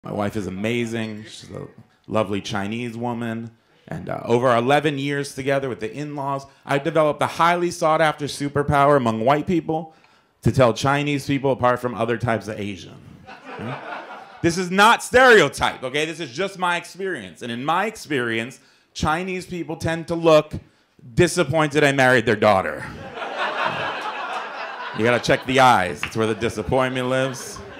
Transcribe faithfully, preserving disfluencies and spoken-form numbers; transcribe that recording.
My wife is amazing. She's a lovely Chinese woman. And uh, over eleven years together with the in-laws, I developed a highly sought-after superpower among white people to tell Chinese people apart from other types of Asian. Okay? This is not stereotype, okay? This is just my experience. And in my experience, Chinese people tend to look disappointed I married their daughter. You gotta check the eyes. That's where the disappointment lives.